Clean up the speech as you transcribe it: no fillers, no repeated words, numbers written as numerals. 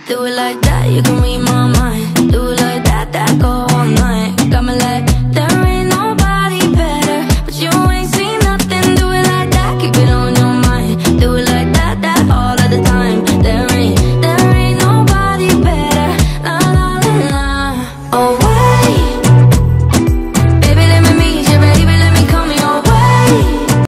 Do it like that, you can read my mind.